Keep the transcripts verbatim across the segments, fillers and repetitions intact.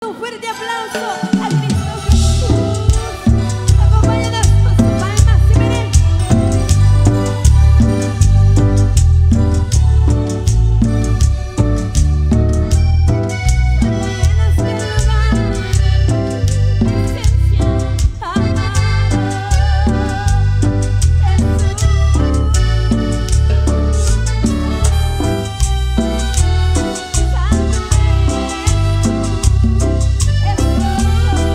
un fuerte aplauso al Cristo Jesús. Acompáñanos con sus palmas y miren. Llenas de lugar, presencia, amado Jesús.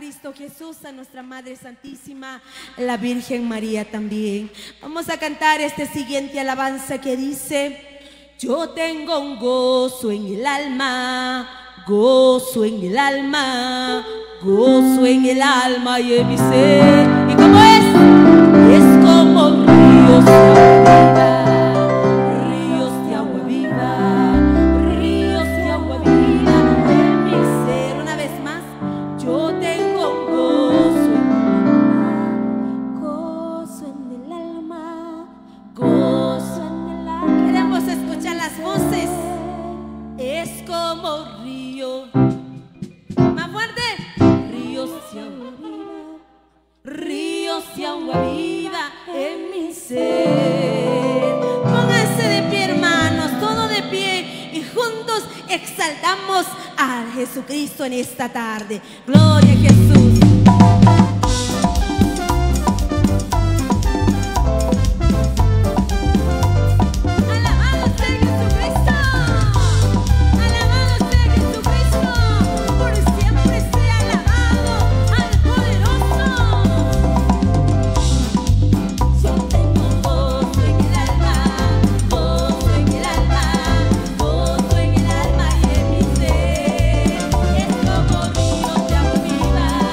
Cristo Jesús, a nuestra Madre Santísima, la Virgen María también. Vamos a cantar este siguiente alabanza que dice: yo tengo un gozo en el alma, gozo en el alma, gozo en el alma y en mi ser. ¿Y cómo es? Es como ríos de agua viva, ríos de agua viva, ríos de agua viva en mi ser. Una vez más, yo tengo un gozo en el alma, gozo en el alma, gozo en el alma. Queremos escuchar las voces. Es como río, más fuerte, ríos de agua viva, ríos de agua viva en mi ser. Pónganse de pie, hermanos, todo de pie, y juntos exaltamos a Jesucristo en esta tarde. Gloria a Jesús. Viva.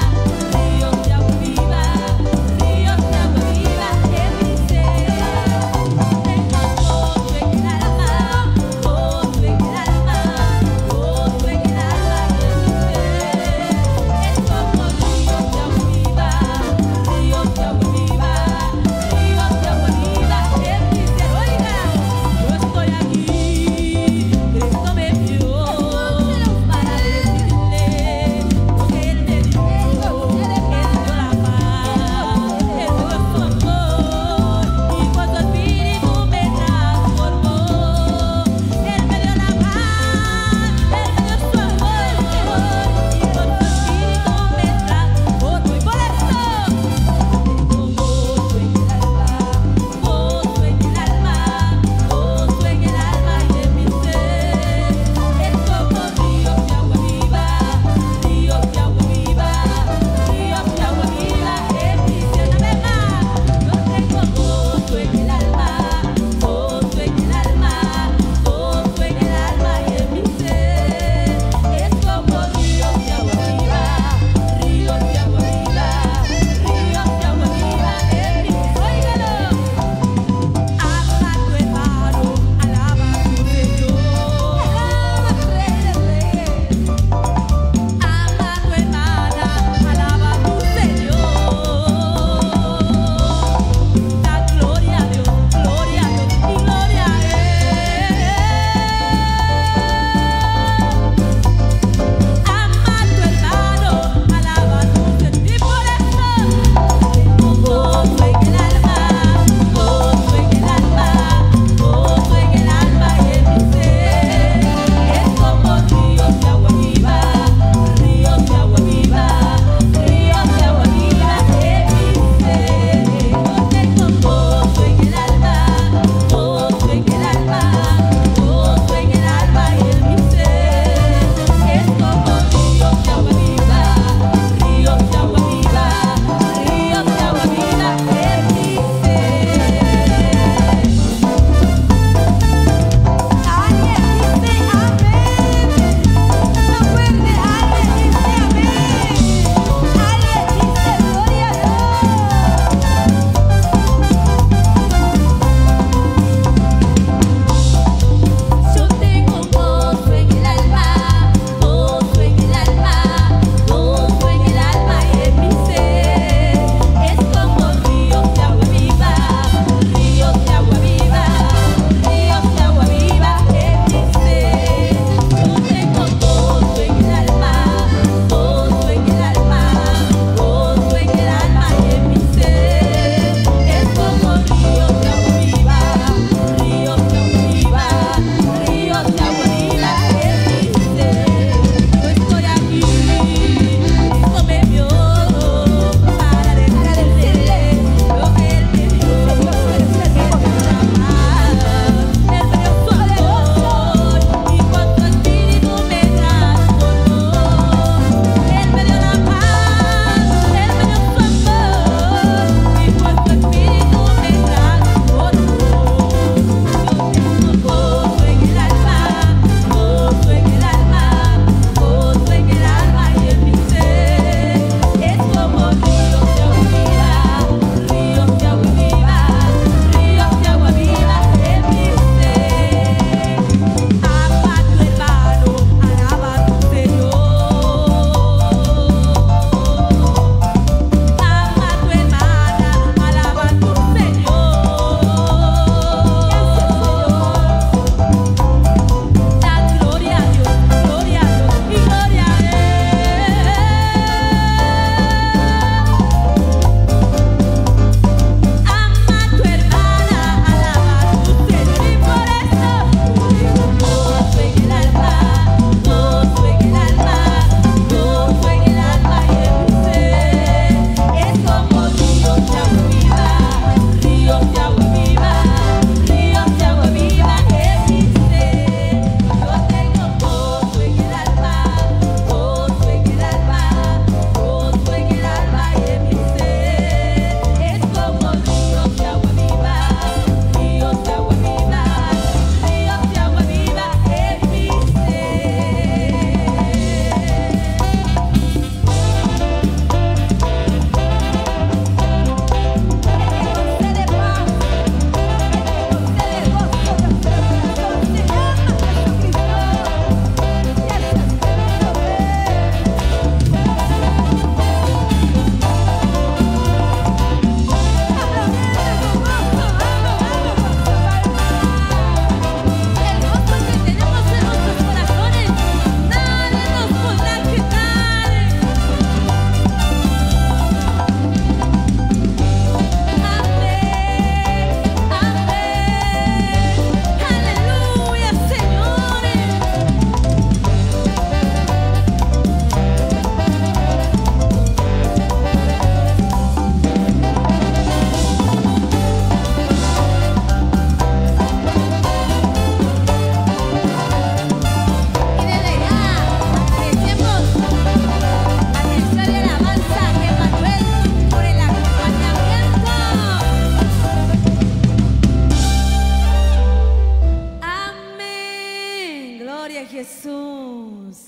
Jesús.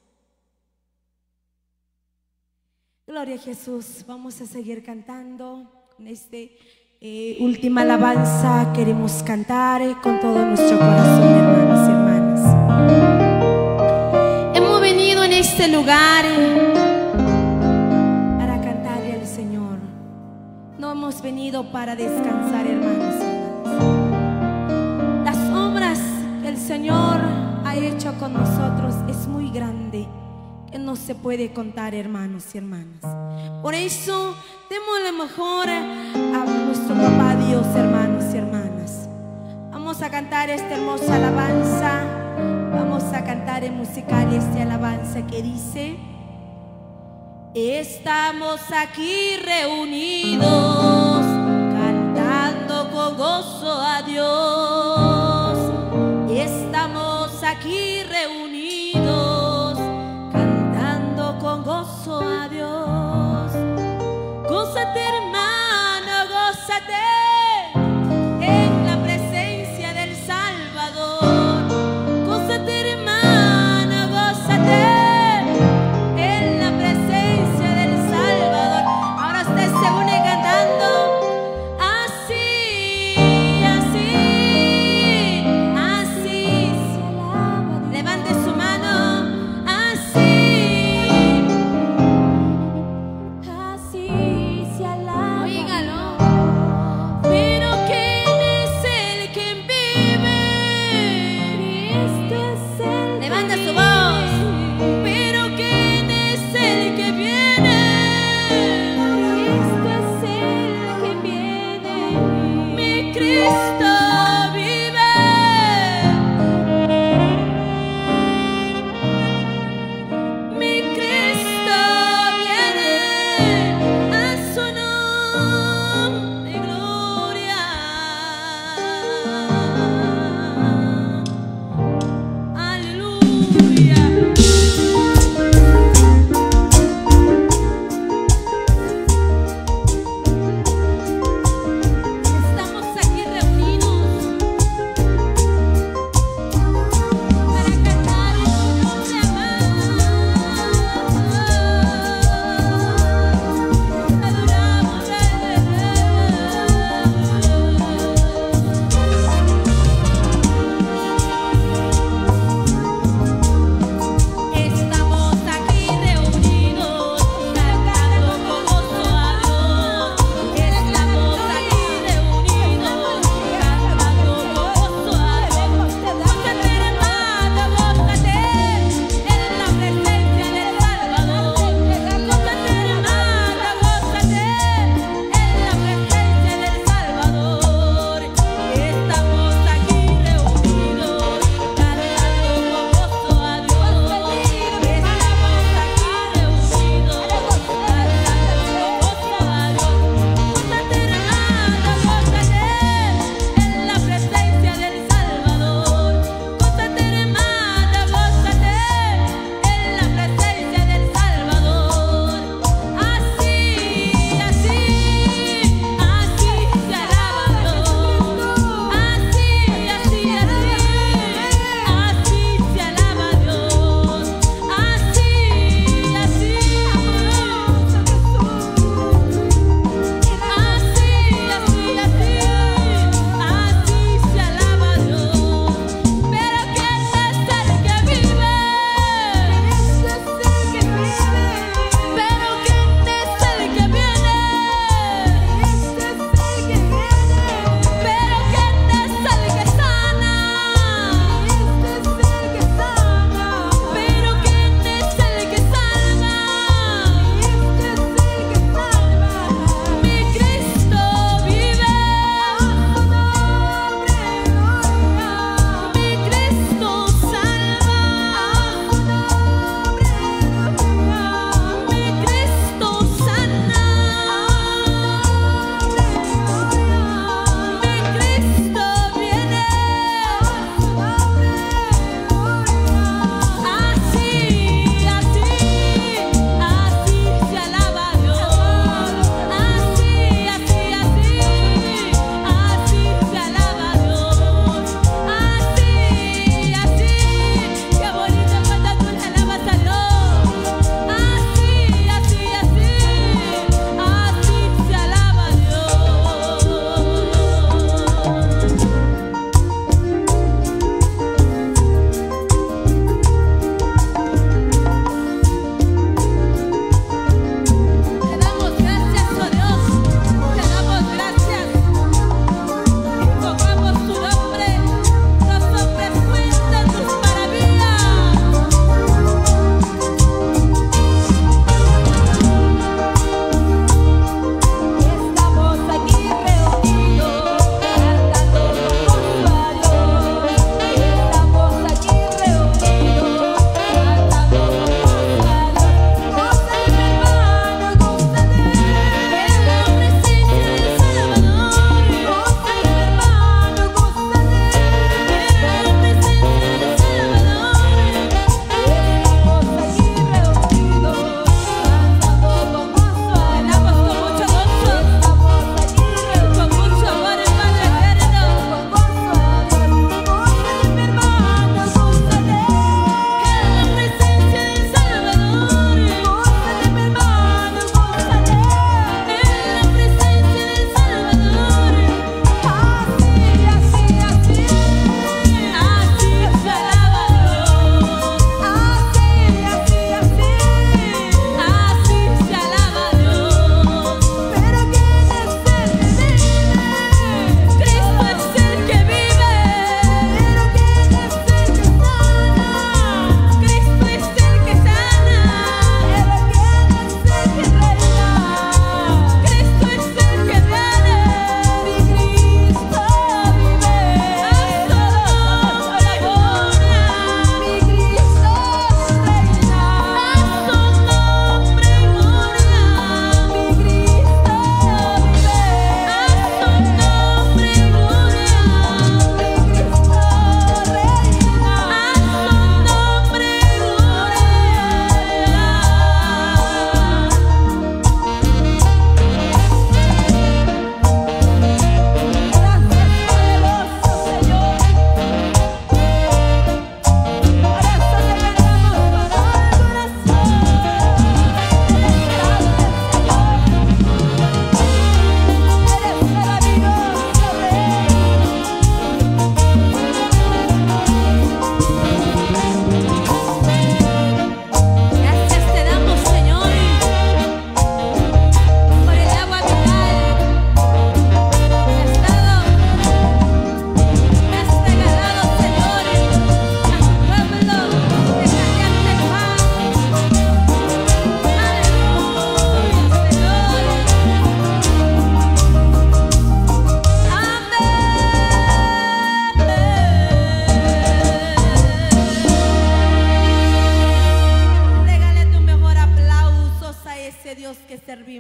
Gloria a Jesús. Vamos a seguir cantando con este eh, última alabanza. Queremos cantar eh, con todo nuestro corazón, hermanos y hermanas. Hemos venido en este lugar eh, para cantarle al Señor. No hemos venido para descansar, hermanos y hermanas. Las obras que el Señor ha hecho con nosotros es muy grande, que no se puede contar, hermanos y hermanas. Por eso demos lo mejor a nuestro papá Dios, hermanos y hermanas. Vamos a cantar esta hermosa alabanza. Vamos a cantar en musical esta alabanza que dice: estamos aquí reunidos, cantando con gozo a Dios. Estamos aquí reunidos, cantando con gozo a Dios. Gózate, hermano, gózate en la presencia del Salvador. Gózate, hermano, gózate en la presencia del Salvador. Ahora usted se une cantando así, así.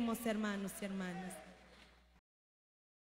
queremos, hermanos y hermanas.